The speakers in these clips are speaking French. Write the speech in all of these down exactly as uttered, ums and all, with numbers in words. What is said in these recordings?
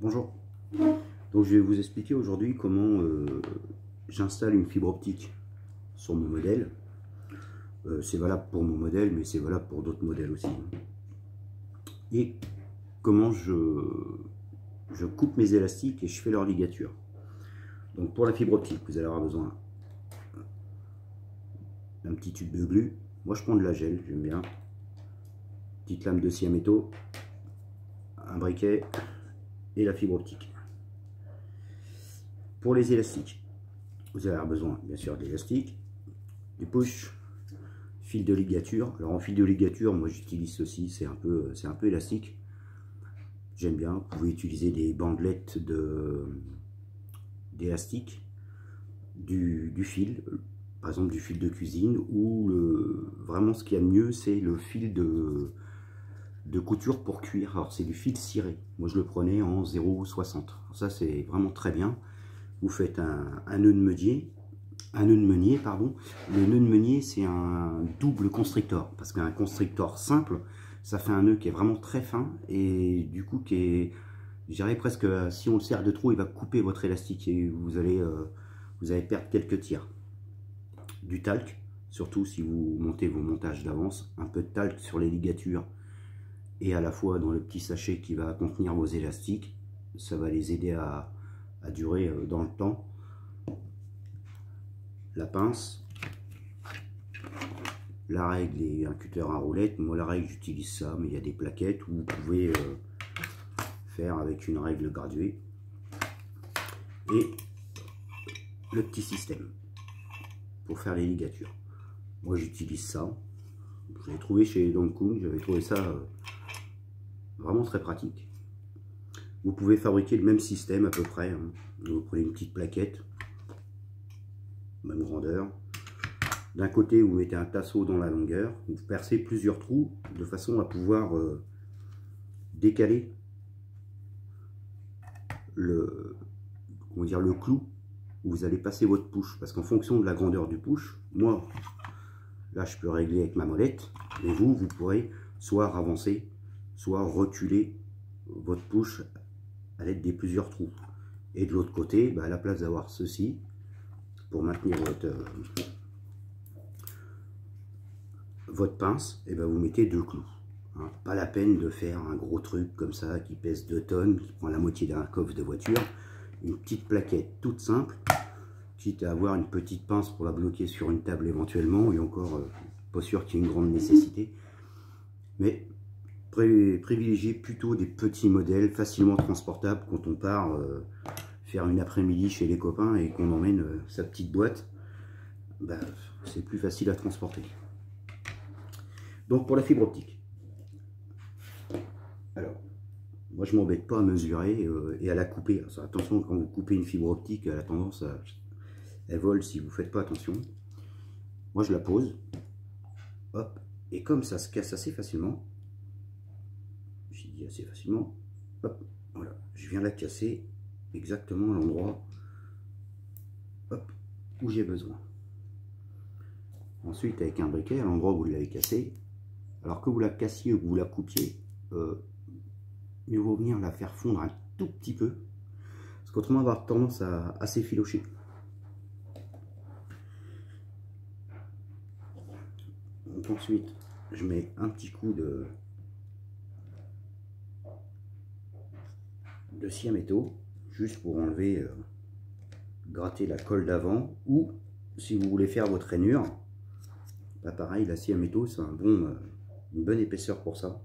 Bonjour, donc je vais vous expliquer aujourd'hui comment euh, j'installe une fibre optique sur mon modèle. Euh, c'est valable pour mon modèle, mais c'est valable pour d'autres modèles aussi. Et comment je, je coupe mes élastiques et je fais leur ligature. Donc pour la fibre optique, vous allez avoir besoin d'un petit tube de glu. Moi je prends de la gel, j'aime bien. Petite lame de scie à métaux, un briquet et la fibre optique. Pour les élastiques, vous allez avoir besoin bien sûr d'élastiques, du push, fil de ligature. Alors en fil de ligature, moi j'utilise ceci, c'est un peu, c'est un peu élastique. J'aime bien. Vous pouvez utiliser des bandelettes de d'élastique, du, du fil, par exemple du fil de cuisine, ou le, vraiment ce qu'il y a de mieux, c'est le fil de, de couture pour cuir. Alors c'est du fil ciré. Moi je le prenais en zéro virgule soixante. Ça c'est vraiment très bien. Vous faites un, un nœud de meunier. Un nœud de meunier, pardon. Le nœud de meunier, c'est un double constrictor. Parce qu'un constrictor simple, ça fait un nœud qui est vraiment très fin. Et du coup, qui est, je dirais presque, si on le serre de trop, il va couper votre élastique. Et vous allez, euh, vous allez perdre quelques tirs. Du talc, surtout si vous montez vos montages d'avance. Un peu de talc sur les ligatures. Et à la fois dans le petit sachet qui va contenir vos élastiques. Ça va les aider à, à durer dans le temps. La pince, la règle et un cutter à roulette. Moi la règle j'utilise ça, mais il y a des plaquettes où vous pouvez euh, faire avec une règle graduée. Et le petit système pour faire les ligatures. Moi j'utilise ça. Je l'ai trouvé chez Dongkung, j'avais trouvé ça euh, vraiment très pratique. Vous pouvez fabriquer le même système à peu près. Hein. Vous prenez une petite plaquette, même grandeur. D'un côté, vous mettez un tasseau dans la longueur, vous percez plusieurs trous de façon à pouvoir euh, décaler le, comment dire, le clou où vous allez passer votre push. Parce qu'en fonction de la grandeur du push, moi, là, je peux régler avec ma molette, mais vous, vous pourrez soit avancer, soit reculer votre push à l'aide des plusieurs trous. Et de l'autre côté, bah, à la place d'avoir ceci, pour maintenir votre... Euh, votre pince, et ben vous mettez deux clous. Hein, pas la peine de faire un gros truc comme ça qui pèse deux tonnes, qui prend la moitié d'un coffre de voiture. Une petite plaquette toute simple, quitte à avoir une petite pince pour la bloquer sur une table éventuellement, et encore euh, pas sûr qu'il y ait une grande nécessité. Mais pré privilégiez plutôt des petits modèles facilement transportables quand on part euh, faire une après-midi chez les copains et qu'on emmène euh, sa petite boîte. Ben, c'est plus facile à transporter. Donc pour la fibre optique, alors moi je m'embête pas à mesurer euh, et à la couper. Alors, attention, quand vous coupez une fibre optique, elle a tendance à elle vole si vous faites pas attention. Moi je la pose, hop, et comme ça se casse assez facilement, j'ai dit assez facilement, hop, voilà, je viens la casser exactement à l'endroit, hop, où j'ai besoin. Ensuite avec un briquet à l'endroit où vous l'avez cassé. Alors que vous la cassiez ou que vous la coupiez, euh, mieux vaut venir la faire fondre un tout petit peu, parce qu'autrement elle va avoir tendance à, à s'effilocher. Donc ensuite, je mets un petit coup de, de scie à métaux, juste pour enlever, euh, gratter la colle d'avant, ou si vous voulez faire votre rainure, bah pareil, la scie à métaux, c'est un bon... Euh, une bonne épaisseur pour ça.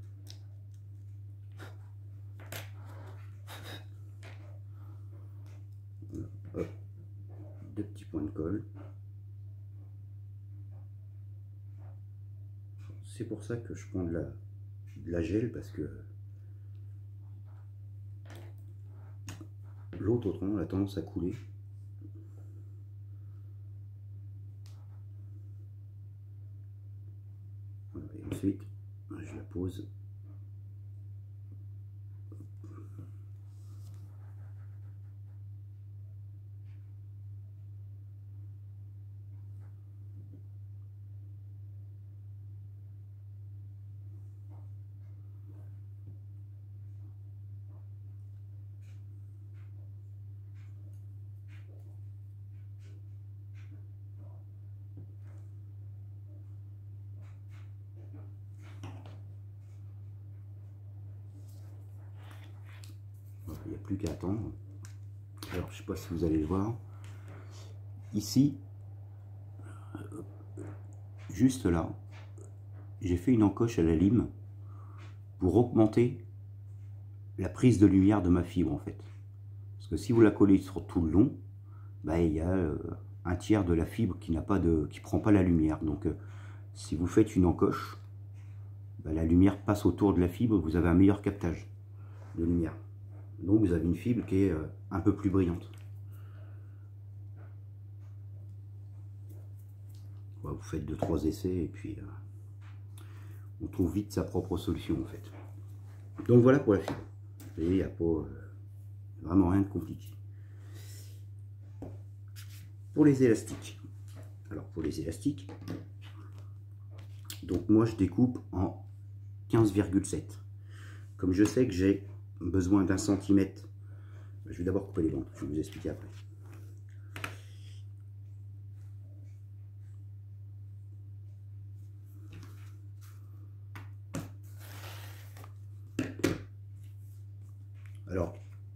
Hop. Deux petits points de colle. C'est pour ça que je prends de la, de la gel, parce que l'autre autrement a tendance à couler. Et ensuite, je la pose. Il n'y a plus qu'à attendre. Alors, je ne sais pas si vous allez le voir. Ici, juste là, j'ai fait une encoche à la lime pour augmenter la prise de lumière de ma fibre, en fait. Parce que si vous la collez sur tout le long, bah, il y a euh, un tiers de la fibre qui n'a pas de, qui prend pas la lumière. Donc, euh, si vous faites une encoche, bah, la lumière passe autour de la fibre, vous avez un meilleur captage de lumière. Donc, vous avez une fibre qui est euh, un peu plus brillante. Bah, vous faites deux trois essais et puis euh, on trouve vite sa propre solution, en fait. Donc, voilà pour la fibre. Vous voyez, il n'y a pas euh, vraiment rien de compliqué. Pour les élastiques. Alors, pour les élastiques, donc moi, je découpe en quinze virgule sept. Comme je sais que j'ai besoin d'un centimètre, je vais d'abord couper les bandes, je vais vous expliquer après. Alors,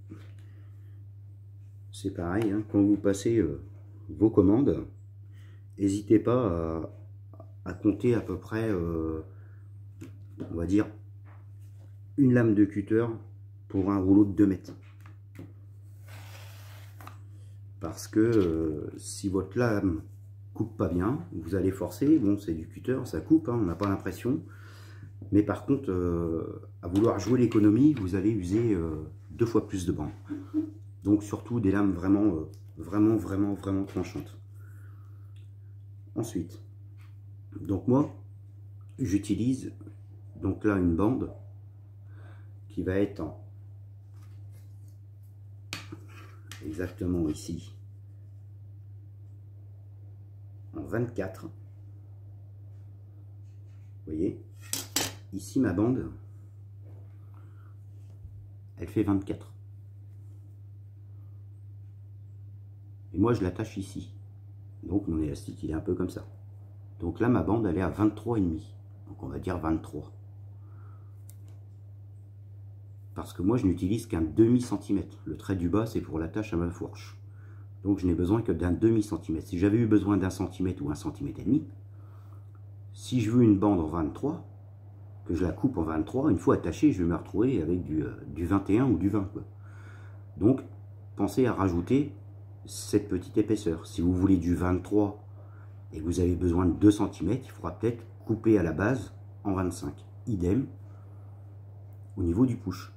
c'est pareil, hein, quand vous passez euh, vos commandes, n'hésitez pas à, à compter à peu près, euh, on va dire, une lame de cutter pour un rouleau de deux mètres. Parce que euh, si votre lame coupe pas bien, vous allez forcer, bon c'est du cutter, ça coupe, hein, on n'a pas l'impression. Mais par contre, euh, à vouloir jouer l'économie, vous allez user euh, deux fois plus de bandes. Donc surtout des lames vraiment, euh, vraiment, vraiment, vraiment tranchantes. Ensuite, donc moi, j'utilise donc là une bande qui va être en exactement ici en vingt-quatre. Vous voyez, ici ma bande, elle fait vingt-quatre. Et moi je l'attache ici. Donc mon élastique il est un peu comme ça. Donc là ma bande elle est à vingt-trois virgule cinq. Donc on va dire vingt-trois. Parce que moi je n'utilise qu'un demi centimètre. Le trait du bas c'est pour l'attache à ma fourche. Donc je n'ai besoin que d'un demi centimètre. Si j'avais eu besoin d'un centimètre ou un centimètre et demi, si je veux une bande en vingt-trois, que je la coupe en vingt-trois, une fois attachée, je vais me retrouver avec du, euh, du vingt et un ou du vingt. Quoi. Donc pensez à rajouter cette petite épaisseur. Si vous voulez du vingt-trois et que vous avez besoin de deux centimètres, il faudra peut-être couper à la base en vingt-cinq. Idem au niveau du push.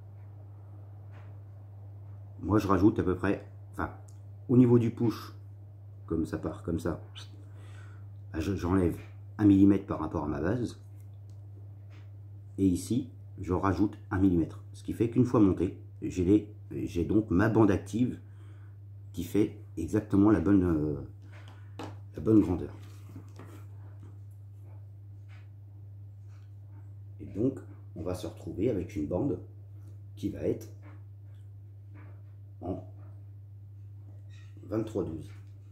Moi je rajoute à peu près, enfin au niveau du push, comme ça part comme ça, j'enlève un millimètre par rapport à ma base. Et ici, je rajoute un millimètre. Ce qui fait qu'une fois monté, j'ai j'ai donc ma bande active qui fait exactement la bonne, euh, la bonne grandeur. Et donc, on va se retrouver avec une bande qui va être en vingt-trois douze.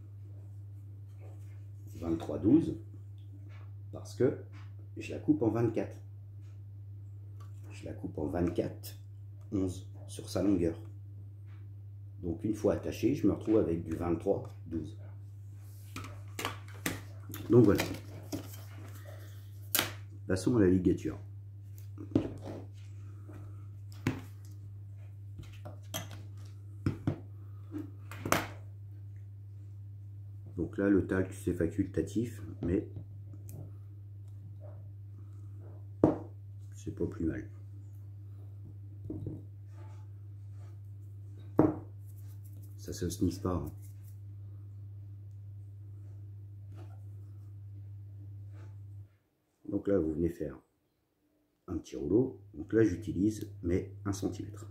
vingt-trois douze parce que je la coupe en vingt-quatre. Je la coupe en vingt-quatre onze sur sa longueur. Donc une fois attaché, je me retrouve avec du vingt-trois douze. Donc voilà. Passons à la ligature. Donc là, le talc, c'est facultatif, mais c'est pas plus mal. Ça se sniffe pas. Hein. Donc là, vous venez faire un petit rouleau. Donc là, j'utilise mes un centimètre.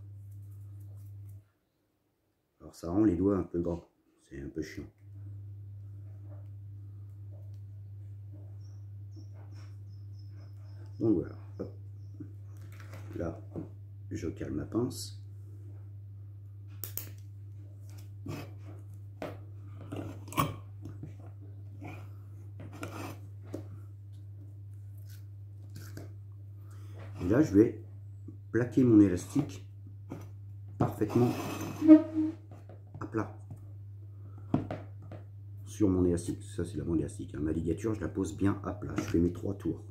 Alors ça rend les doigts un peu gras. C'est un peu chiant. Donc voilà. Hop. Là, je cale ma pince. Et là, je vais plaquer mon élastique par, parfaitement à plat sur mon élastique. Ça c'est la bande élastique, hein. Ma ligature je la pose bien à plat, je fais mes trois tours.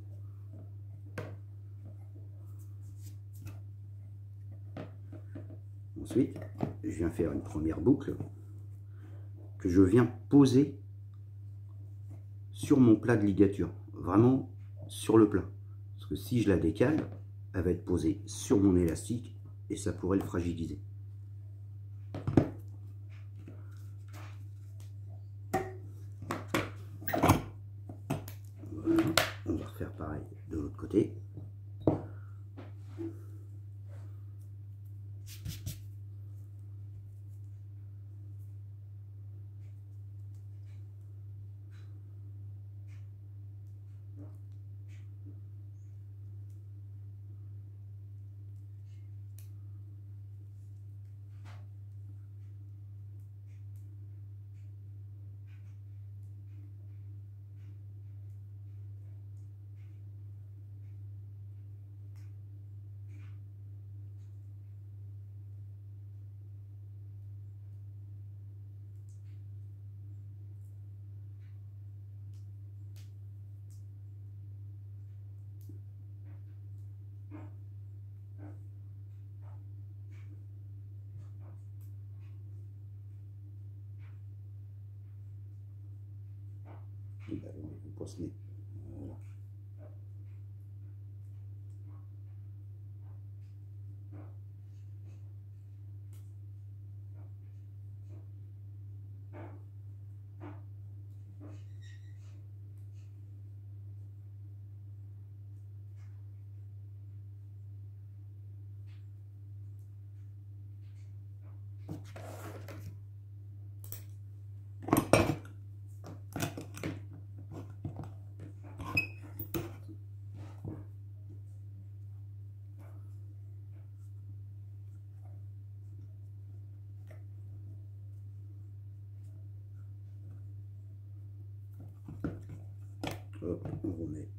Ensuite je viens faire une première boucle que je viens poser sur mon plat de ligature, vraiment sur le plat, parce que si je la décale, elle va être posée sur mon élastique et ça pourrait le fragiliser. Voilà. On va refaire pareil de l'autre côté. Et là, on vous pose les... Voilà. Hop, on remet.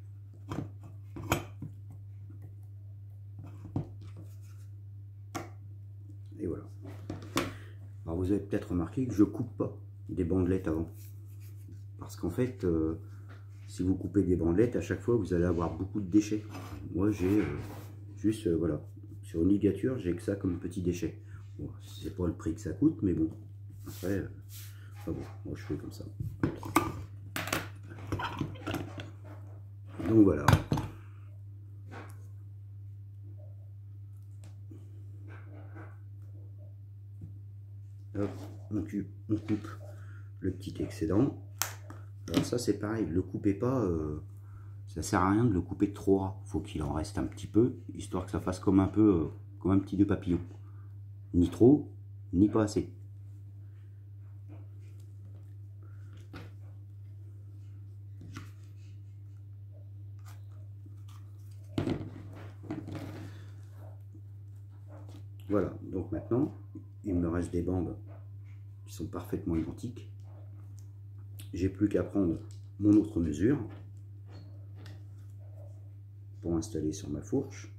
Et voilà. Alors vous avez peut-être remarqué que je coupe pas des bandelettes avant. Parce qu'en fait, euh, si vous coupez des bandelettes, à chaque fois vous allez avoir beaucoup de déchets. Moi j'ai euh, juste, euh, voilà, sur une ligature, j'ai que ça comme petit déchet. Bon, c'est pas le prix que ça coûte, mais bon, après, euh, enfin bon, moi je fais comme ça. Donc voilà. Hop, on coupe, on coupe le petit excédent. Alors ça c'est pareil, le coupez pas, euh, ça sert à rien de le couper de trop ras. Faut qu'il en reste un petit peu, histoire que ça fasse comme un peu, euh, comme un petit nœud papillon. Ni trop, ni pas assez. Voilà, donc maintenant, il me reste des bandes qui sont parfaitement identiques. J'ai plus qu'à prendre mon autre mesure pour installer sur ma fourche.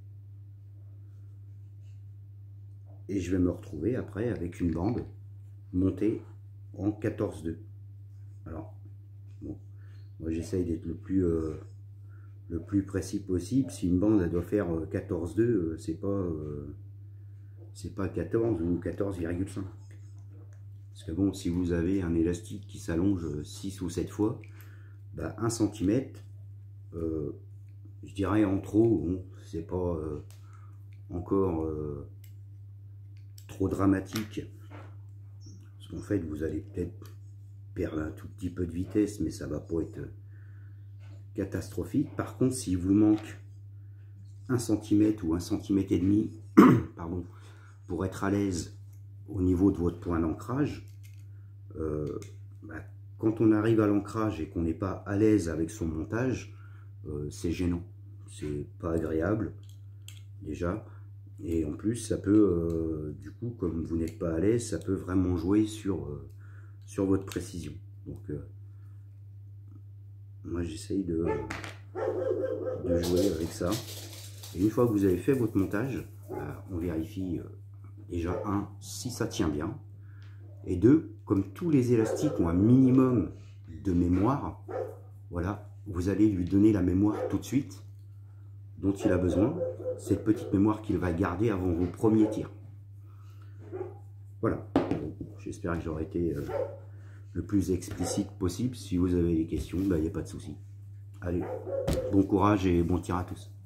Et je vais me retrouver après avec une bande montée en quatorze deux. Alors, bon, moi j'essaye d'être le plus... Euh, le plus précis possible. Si une bande elle doit faire quatorze deux, c'est pas euh, c'est pas quatorze ou quatorze virgule cinq. Parce que bon, si vous avez un élastique qui s'allonge six ou sept fois, bah, un centimètre, euh, je dirais en trop, bon, c'est pas euh, encore euh, trop dramatique. Parce qu'en fait, vous allez peut-être perdre un tout petit peu de vitesse, mais ça va pas être catastrophique. Par contre, s'il vous manque un centimètre ou un centimètre et demi, pardon, pour être à l'aise au niveau de votre point d'ancrage, euh, bah, quand on arrive à l'ancrage et qu'on n'est pas à l'aise avec son montage, euh, c'est gênant, c'est pas agréable déjà, et en plus ça peut, euh, du coup, comme vous n'êtes pas à l'aise, ça peut vraiment jouer sur, euh, sur votre précision. Donc euh, moi j'essaye de, de jouer avec ça. Et une fois que vous avez fait votre montage, euh, on vérifie euh, Déjà, un, si ça tient bien. Et deux, comme tous les élastiques ont un minimum de mémoire, voilà, vous allez lui donner la mémoire tout de suite dont il a besoin. Cette petite mémoire qu'il va garder avant vos premiers tirs. Voilà. J'espère que j'aurai été euh, le plus explicite possible. Si vous avez des questions, il n'y a pas de souci. Allez, bon courage et bon tir à tous.